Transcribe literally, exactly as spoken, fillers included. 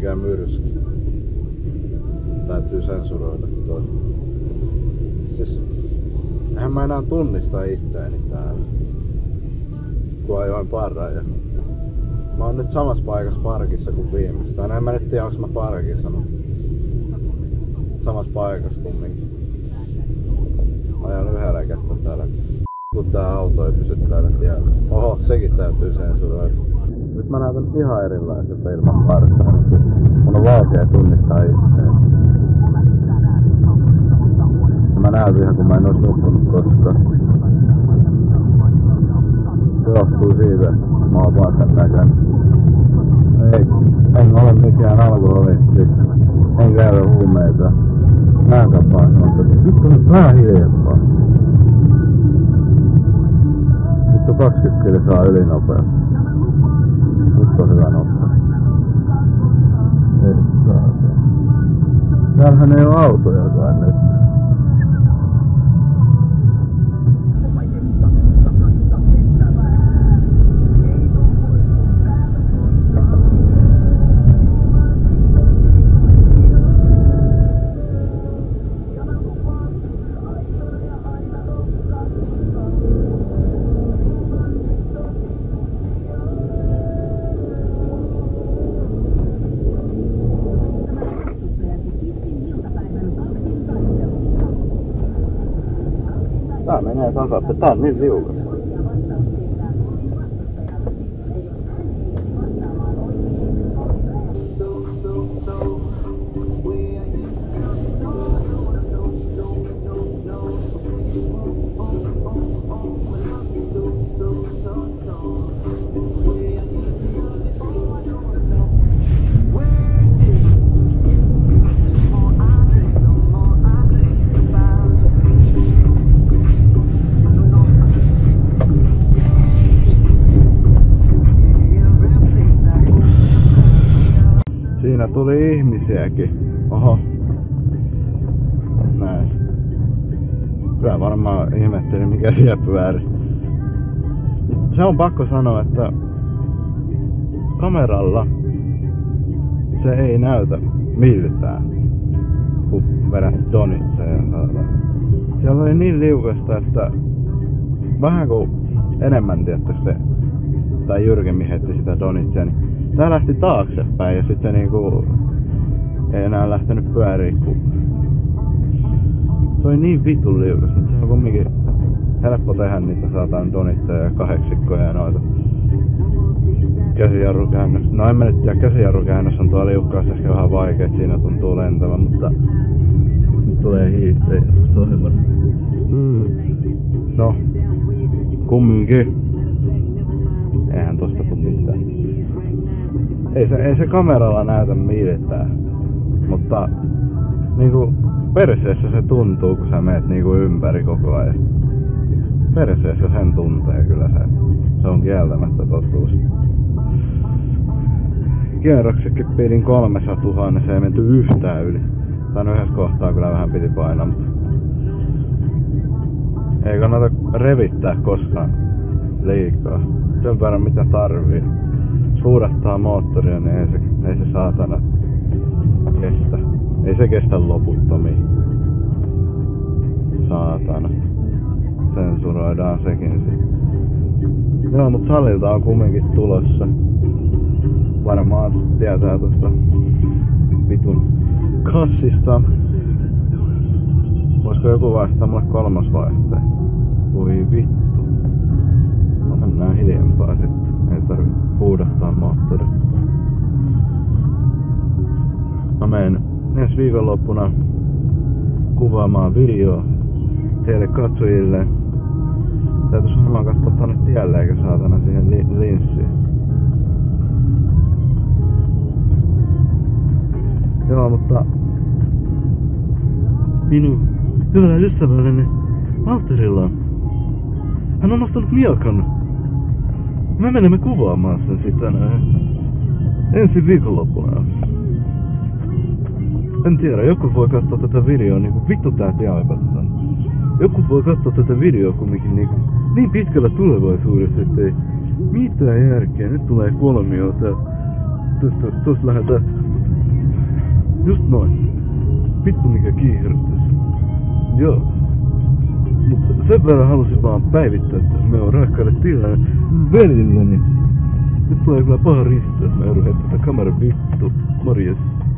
mikään myrsky. Täytyy sensuroida toi. Siis, eihän mä enää tunnista itteeni täällä. Kun ajoin parran ja mä oon nyt samassa paikassa parkissa kuin viimeksi. Tai en mä nyt tiedä onks mä parkissa, mutta samassa paikassa kumminkin. Mä ajan yhdellä kättä täällä. Kun tää auto ei pysy täällä tiellä. Oho, sekin täytyy sensuroida. Nyt mä näytän ihan erilaiselta ilman partaa. Mun on vaikea tunnistaa itseäni. Mä näytän ihan kun mä en ois nukkunut koskaan. Se johtuu siitä, että mä oon vaan tän näköinen. Ei, en ole mikään alkoholisti. En käytä huumeita. Näytän vaan sanottu, että vittu nyt vähän hiljempaa. Vittu kaksikymmentä kilsaa ylinopeutta. Nyt on hyvä nopeus. Ei saa. Täällähän ei oo autojakaan nyt. Tää menee takas, tää on niin liukas. Siinä tuli ihmisiäkin. Oho. Näin. Kyllä varmaan ihmetteli mikä siellä pyöri. Se on pakko sanoa, että kameralla se ei näytä miltään, kun vedät donitseja. Siellä oli niin liukasta, että vähän kuin enemmän tietty se, tai jyrkemmin heitti sitä donitsia, niin tää lähti taaksepäin ja sitten niinku ei enää lähtenyt pyöriin, kun se oli niin vitun liukas, mutta se on kumminkin helppo tehdä niitä saatan donitteja ja kahdeksikkoja ja noita käsijarrukäännös. No en mä nyt tiedä, käsijarrukäännös on tuolla liukkaassa ehkä vähän vaikea, että siinä tuntuu lentävän, mutta nyt tulee hiihtejä sohjelman. Mm. No, kumminkin. Eihän tosta tuu mitään. Ei se, ei se kameralla näytä mitään, mutta niinku perseessä se tuntuu, kun sä meet niinku ympäri koko ajan. Perseessä sen tuntee kyllä se. Se on kieltämättä totuus. Kierroksekin pidin kolmesataatuhatta, se ei menty yhtään yli. Tai yhdessä kohtaa kyllä vähän piti painaa, mutta ei kannata revittää koskaan liikaa. Sen verran mitä tarvii. Jos huudattaa moottoria, niin ei se, ei se saatana kestä. Ei se kestä loputtomiin. Saatana. Sensuroidaan sekin sitten. Joo, mut salilta on kumminkin tulossa. Varmaan tietää tosta vitun kassista. Voisiko joku vaihtaa mulle kolmas vaihteen? Voi vittu. No mennään hiljempaa sitten. Ei tarvi huudattaa moottoria. Mä menen ensi viikonloppuna kuvaamaan videoa teille katsojille. Täytyis varmaan katsoa tonne tielle eikä saatana siihen li linssiin. Joo, mutta minun hyvä ystävälleni Valterilla, hän on nostanut miekan. Me menemme kuvaamaan sen sitten ensi viikonloppuna. En tiedä, joku voi katsoa tätä videoa niinku vittu tää tiaipattaan. Joku voi katsoa tätä videoa kumminkin niinku niin pitkällä tulevaisuudessa, ettei mitään järkeä. Nyt tulee kolmio tää. Tuosta lähdetään Just noin. Vittu mikä kiihdytys. Joo. Mutta sen verran halusin vaan päivittää, että me on rakkaille tilanne veljelleni. Nyt tulee kyllä paha risteys, mä joudun heittämään kameran vittu. Morjes.